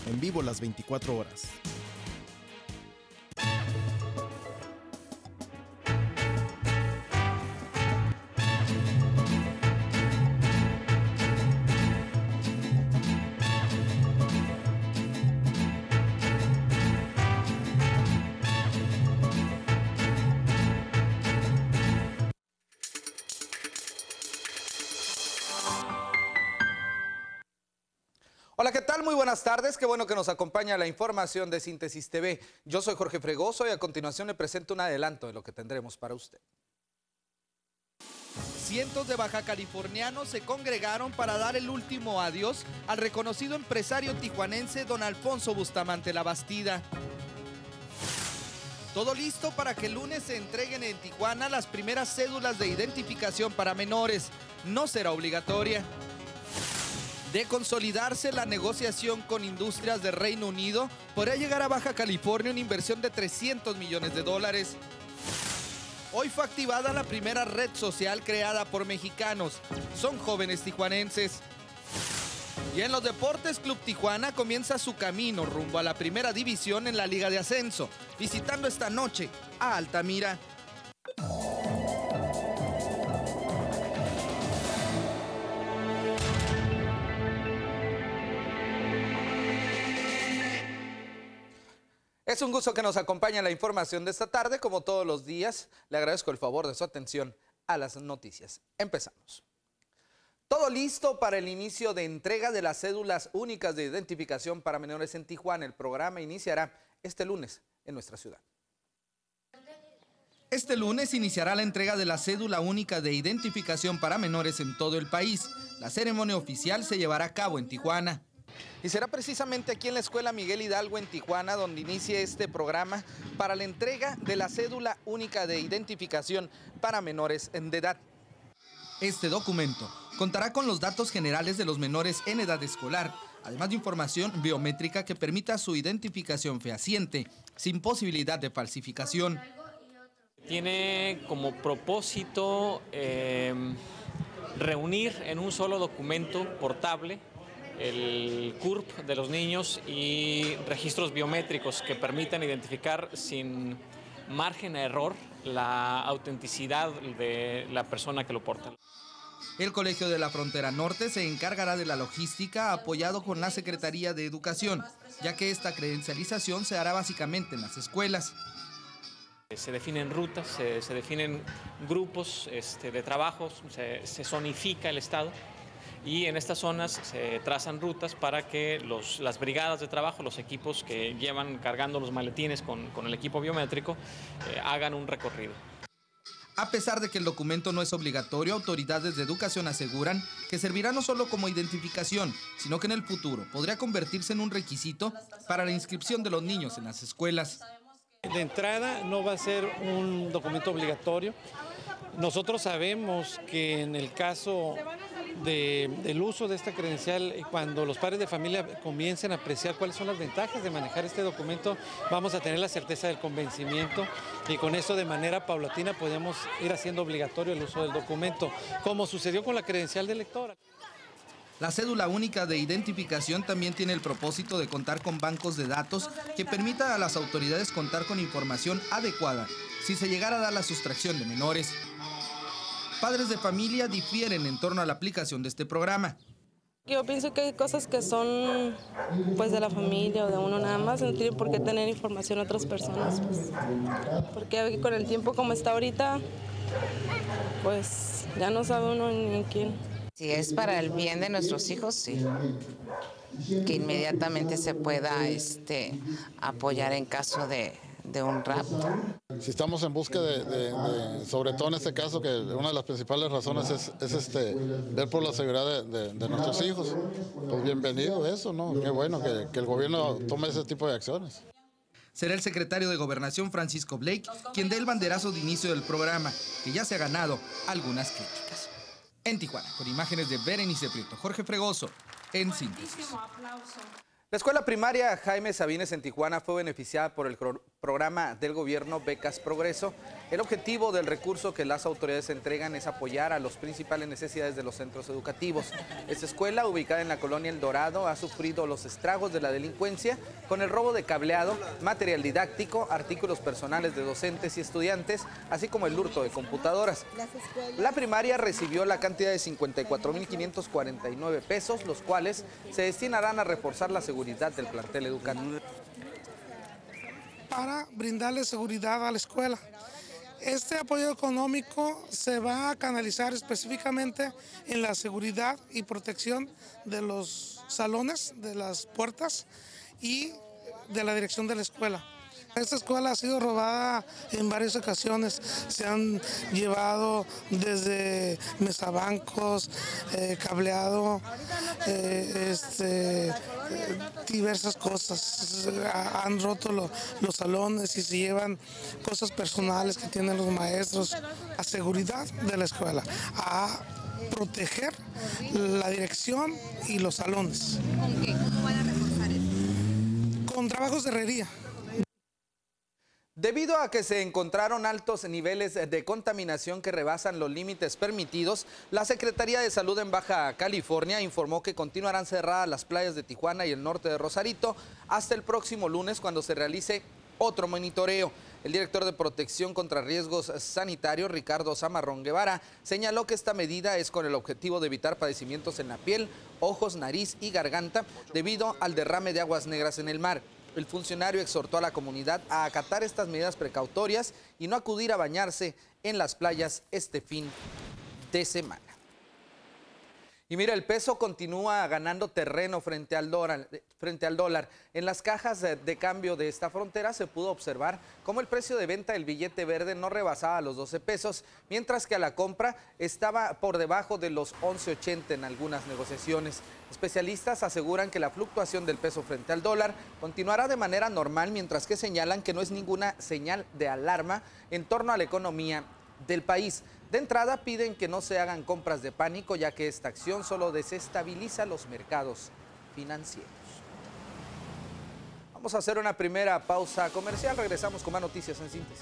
en vivo las 24 horas. Hola, ¿qué tal? Muy buenas tardes. Qué bueno que nos acompaña la información de Síntesis TV. Yo soy Jorge Fregoso y a continuación le presento un adelanto de lo que tendremos para usted. Cientos de bajacalifornianos se congregaron para dar el último adiós al reconocido empresario tijuanense don Alfonso Bustamante Labastida. Todo listo para que el lunes se entreguen en Tijuana las primeras cédulas de identificación para menores. No será obligatoria. De consolidarse la negociación con industrias de Reino Unido, podría llegar a Baja California una inversión de $300 millones. Hoy fue activada la primera red social creada por mexicanos. Son jóvenes tijuanenses. Y en los deportes, Club Tijuana comienza su camino rumbo a la primera división en la Liga de Ascenso, visitando esta noche a Altamira. Es un gusto que nos acompañe en la información de esta tarde. Como todos los días, le agradezco el favor de su atención a las noticias. Empezamos. Todo listo para el inicio de entrega de las cédulas únicas de identificación para menores en Tijuana. El programa iniciará este lunes en nuestra ciudad. Este lunes iniciará la entrega de la cédula única de identificación para menores en todo el país. La ceremonia oficial se llevará a cabo en Tijuana. Y será precisamente aquí en la Escuela Miguel Hidalgo en Tijuana donde inicie este programa para la entrega de la cédula única de identificación para menores de edad. Este documento contará con los datos generales de los menores en edad escolar, además de información biométrica que permita su identificación fehaciente, sin posibilidad de falsificación. Tiene como propósito reunir en un solo documento portable el CURP de los niños y registros biométricos que permitan identificar sin margen a error la autenticidad de la persona que lo porta. El Colegio de la Frontera Norte se encargará de la logística apoyado con la Secretaría de Educación, ya que esta credencialización se hará básicamente en las escuelas. Se definen rutas, se definen grupos de trabajo, se zonifica el estado. Y en estas zonas se trazan rutas para que las brigadas de trabajo, los equipos que llevan cargando los maletines con el equipo biométrico, hagan un recorrido. A pesar de que el documento no es obligatorio, autoridades de educación aseguran que servirá no solo como identificación, sino que en el futuro podría convertirse en un requisito para la inscripción de los niños en las escuelas. De entrada no va a ser un documento obligatorio. Nosotros sabemos que en el caso del uso de esta credencial, cuando los padres de familia comiencen a apreciar cuáles son las ventajas de manejar este documento, vamos a tener la certeza del convencimiento y con eso de manera paulatina podemos ir haciendo obligatorio el uso del documento, como sucedió con la credencial de lector. La cédula única de identificación también tiene el propósito de contar con bancos de datos que permitan a las autoridades contar con información adecuada si se llegara a dar la sustracción de menores. Padres de familia difieren en torno a la aplicación de este programa. Yo pienso que hay cosas que son pues de la familia o de uno nada más, no tiene por qué tener información a otras personas, pues, porque con el tiempo como está ahorita, pues ya no sabe uno ni quién. Si es para el bien de nuestros hijos, sí. Que inmediatamente se pueda apoyar en caso de un rapto. Si estamos en busca sobre todo en este caso, que una de las principales razones es ver por la seguridad de nuestros hijos, pues bienvenido eso, ¿no? Qué bueno que el gobierno tome ese tipo de acciones. Será el secretario de Gobernación, Francisco Blake, quien dé el banderazo de inicio del programa, que ya se ha ganado algunas críticas. En Tijuana, con imágenes de Berenice Prieto, Jorge Fregoso, en Síntesis. La escuela primaria Jaime Sabines en Tijuana fue beneficiada por el programa del gobierno Becas Progreso El objetivo del recurso que las autoridades entregan es apoyar a las principales necesidades de los centros educativos. Esta escuela, ubicada en la colonia El Dorado, ha sufrido los estragos de la delincuencia con el robo de cableado, material didáctico, artículos personales de docentes y estudiantes, así como el hurto de computadoras. La primaria recibió la cantidad de 54.549 pesos, los cuales se destinarán a reforzar la seguridad del plantel educativo. Para brindarle seguridad a la escuela. Este apoyo económico se va a canalizar específicamente en la seguridad y protección de los salones, de las puertas y de la dirección de la escuela. Esta escuela ha sido robada en varias ocasiones. Se han llevado desde mesabancos, cableado, diversas cosas. Han roto los salones y se llevan cosas personales que tienen los maestros. A seguridad de la escuela, a proteger la dirección y los salones. ¿Con qué? ¿Cómo van a reforzar eso? Con trabajos de herrería. Debido a que se encontraron altos niveles de contaminación que rebasan los límites permitidos, la Secretaría de Salud en Baja California informó que continuarán cerradas las playas de Tijuana y el norte de Rosarito hasta el próximo lunes, cuando se realice otro monitoreo. El director de Protección contra Riesgos Sanitarios, Ricardo Zamarrón Guevara, señaló que esta medida es con el objetivo de evitar padecimientos en la piel, ojos, nariz y garganta debido al derrame de aguas negras en el mar. El funcionario exhortó a la comunidad a acatar estas medidas precautorias y no acudir a bañarse en las playas este fin de semana. Y mira, el peso continúa ganando terreno frente al dólar. En las cajas de cambio de esta frontera se pudo observar cómo el precio de venta del billete verde no rebasaba los 12 pesos, mientras que a la compra estaba por debajo de los 11.80 en algunas negociaciones. Especialistas aseguran que la fluctuación del peso frente al dólar continuará de manera normal, mientras que señalan que no es ninguna señal de alarma en torno a la economía del país. De entrada piden que no se hagan compras de pánico, ya que esta acción solo desestabiliza los mercados financieros. Vamos a hacer una primera pausa comercial, regresamos con más noticias en síntesis.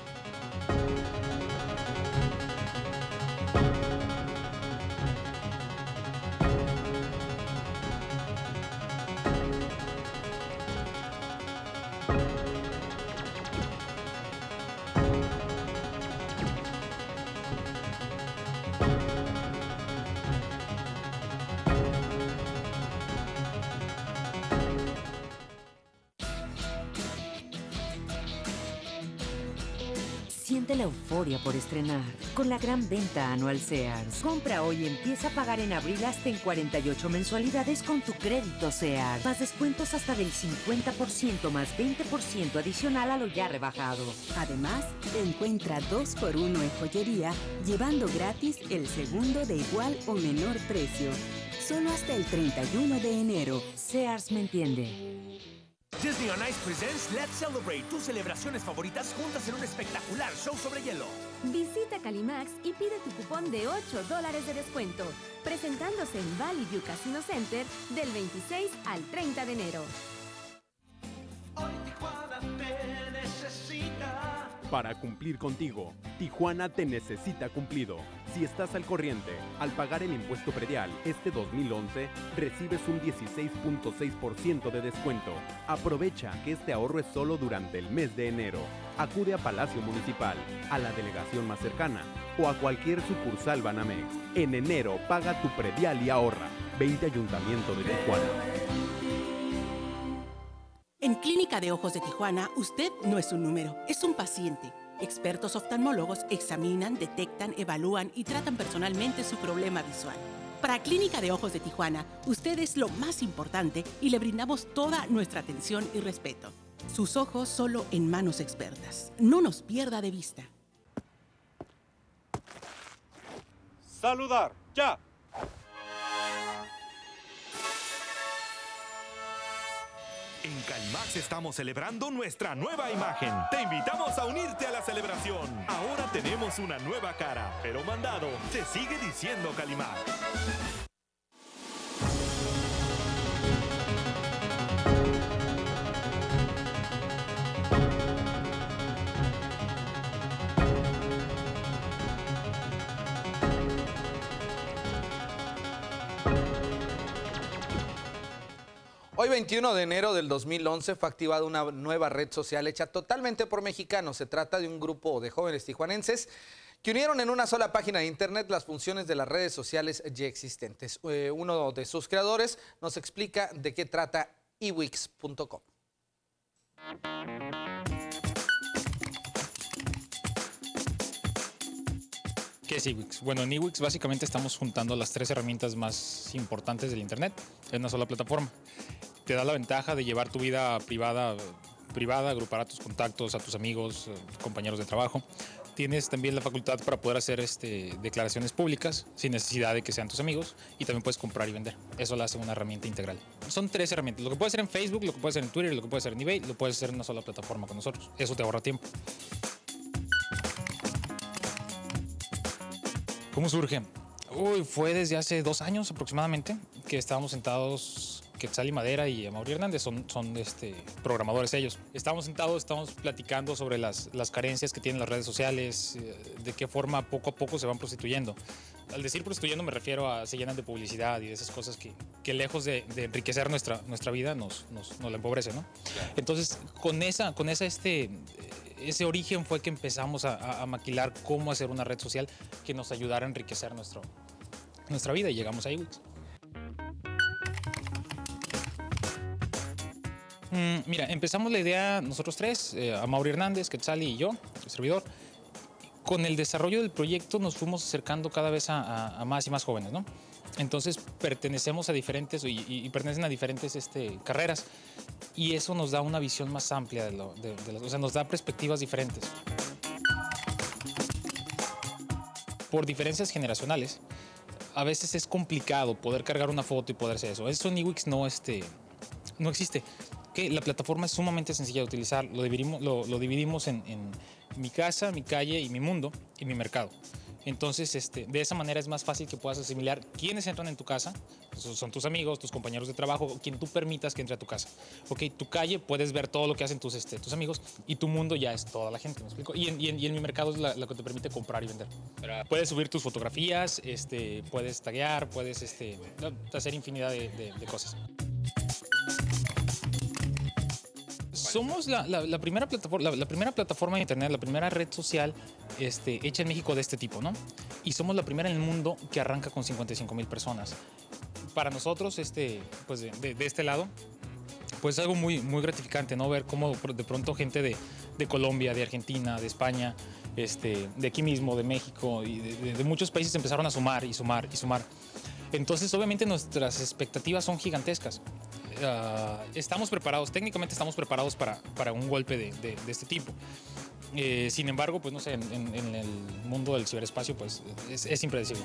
Siente la euforia por estrenar con la gran venta anual Sears. Compra hoy y empieza a pagar en abril hasta en 48 mensualidades con tu crédito Sears. Más descuentos hasta del 50% más 20% adicional a lo ya rebajado. Además, encuentra 2x1 en joyería, llevando gratis el segundo de igual o menor precio. Solo hasta el 31 de enero. Sears me entiende. Disney on Ice presents Let's Celebrate, tus celebraciones favoritas juntas en un espectacular show sobre hielo. Visita Calimax y pide tu cupón de $8 de descuento, presentándose en Valley View Casino Center del 26 al 30 de enero. Hoy Tijuana te necesita. Para cumplir contigo, Tijuana te necesita cumplido. Si estás al corriente, al pagar el impuesto predial este 2011, recibes un 16.6% de descuento. Aprovecha que este ahorro es solo durante el mes de enero. Acude a Palacio Municipal, a la delegación más cercana o a cualquier sucursal Banamex. En enero, paga tu predial y ahorra. 20 Ayuntamiento de Tijuana. En Clínica de Ojos de Tijuana, usted no es un número, es un paciente. Expertos oftalmólogos examinan, detectan, evalúan y tratan personalmente su problema visual. Para Clínica de Ojos de Tijuana, usted es lo más importante y le brindamos toda nuestra atención y respeto. Sus ojos solo en manos expertas. No nos pierda de vista. Saludar, ya. En Calimax estamos celebrando nuestra nueva imagen. Te invitamos a unirte a la celebración. Ahora tenemos una nueva cara, pero mandado se sigue diciendo Calimax. Hoy, 21 de enero del 2011, fue activada una nueva red social hecha totalmente por mexicanos. Se trata de un grupo de jóvenes tijuanenses que unieron en una sola página de internet las funciones de las redes sociales ya existentes. Uno de sus creadores nos explica de qué trata eWix.com. ¿Qué es eWix? Bueno, en eWix básicamente estamos juntando las 3 herramientas más importantes del internet en una sola plataforma. Te da la ventaja de llevar tu vida privada, agrupar a tus contactos, a tus amigos, compañeros de trabajo. Tienes también la facultad para poder hacer declaraciones públicas sin necesidad de que sean tus amigos, y también puedes comprar y vender. Eso lo hace una herramienta integral. Son 3 herramientas. Lo que puedes hacer en Facebook, lo que puedes hacer en Twitter, lo que puedes hacer en eBay, lo puedes hacer en una sola plataforma con nosotros. Eso te ahorra tiempo. ¿Cómo surge? Fue desde hace 2 años aproximadamente que estábamos sentados, Quetzal Madera y Amaury Hernández, son programadores ellos. Estábamos sentados, estamos platicando sobre las carencias que tienen las redes sociales, de qué forma poco a poco se van prostituyendo. Al decir prostituyendo me refiero a se llenan de publicidad y de esas cosas que lejos de enriquecer nuestra vida nos la empobrecen, ¿no? Entonces, con ese origen fue que empezamos a maquilar cómo hacer una red social que nos ayudara a enriquecer nuestra vida, y llegamos a eWix. Mira, empezamos la idea nosotros 3, Amaury Hernández, Quetzal y yo, el servidor. Con el desarrollo del proyecto nos fuimos acercando cada vez a más y más jóvenes, ¿no? Entonces pertenecemos a diferentes y pertenecen a diferentes carreras, y eso nos da una visión más amplia o sea, nos da perspectivas diferentes. Por diferencias generacionales, a veces es complicado poder cargar una foto y poder hacer eso. Eso en eWix no existe. La plataforma es sumamente sencilla de utilizar. Lo dividimos en mi casa, mi calle y mi mundo y mi mercado. Entonces, de esa manera es más fácil que puedas asimilar quiénes entran en tu casa. Esos son tus amigos, tus compañeros de trabajo, quien tú permitas que entre a tu casa. Tu calle puedes ver todo lo que hacen tus amigos, y tu mundo ya es toda la gente, ¿me explico? Y en mi mercado es la que te permite comprar y vender. Puedes subir tus fotografías, puedes taguear, puedes hacer infinidad de cosas. Somos la primera plataforma de internet, la primera red social hecha en México de este tipo, ¿no? Y somos la primera en el mundo que arranca con 55,000 personas. Para nosotros, pues de este lado, pues es algo muy, muy gratificante, ¿no? Ver cómo de pronto gente de Colombia, de Argentina, de España, de aquí mismo, de México y de muchos países empezaron a sumar y sumar y sumar. Entonces, obviamente, nuestras expectativas son gigantescas. Estamos preparados, técnicamente estamos preparados para un golpe de este tipo. Sin embargo, pues no sé, en el mundo del ciberespacio, pues es impredecible.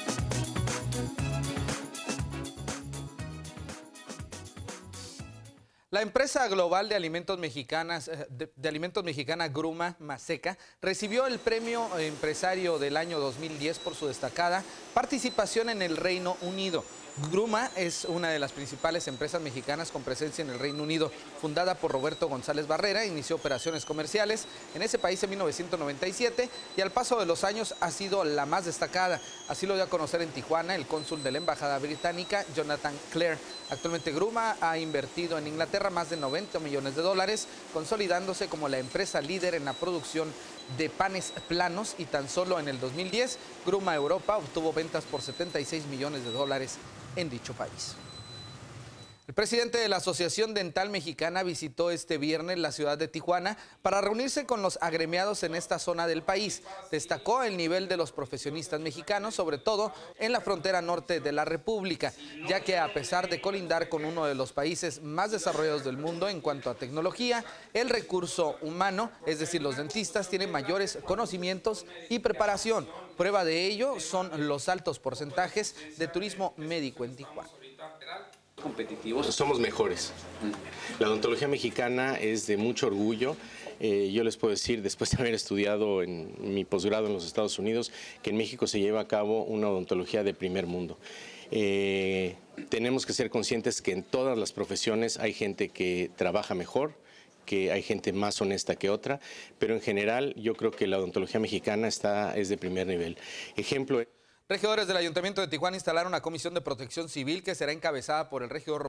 La empresa global de alimentos mexicana Gruma Maseca recibió el premio empresario del año 2010 por su destacada participación en el Reino Unido. Gruma es una de las principales empresas mexicanas con presencia en el Reino Unido. Fundada por Roberto González Barrera, inició operaciones comerciales en ese país en 1997 y al paso de los años ha sido la más destacada. Así lo dio a conocer en Tijuana el cónsul de la Embajada Británica, Jonathan Clare. Actualmente Gruma ha invertido en Inglaterra más de $90 millones, consolidándose como la empresa líder en la producción de panes planos, y tan solo en el 2010 Gruma Europa obtuvo ventas por $76 millones en dicho país. El presidente de la Asociación Dental Mexicana visitó este viernes la ciudad de Tijuana para reunirse con los agremiados en esta zona del país. Destacó el nivel de los profesionistas mexicanos, sobre todo en la frontera norte de la República, ya que a pesar de colindar con uno de los países más desarrollados del mundo en cuanto a tecnología, el recurso humano, es decir, los dentistas, tienen mayores conocimientos y preparación. Prueba de ello son los altos porcentajes de turismo médico en Tijuana. Competitivos, somos mejores. La odontología mexicana es de mucho orgullo. Yo les puedo decir, después de haber estudiado en mi posgrado en los Estados Unidos, que en México se lleva a cabo una odontología de primer mundo. Tenemos que ser conscientes que en todas las profesiones hay gente que trabaja mejor, que hay gente más honesta que otra, pero en general yo creo que la odontología mexicana es de primer nivel. Ejemplo. Regidores del Ayuntamiento de Tijuana instalaron una comisión de protección civil que será encabezada por el regidor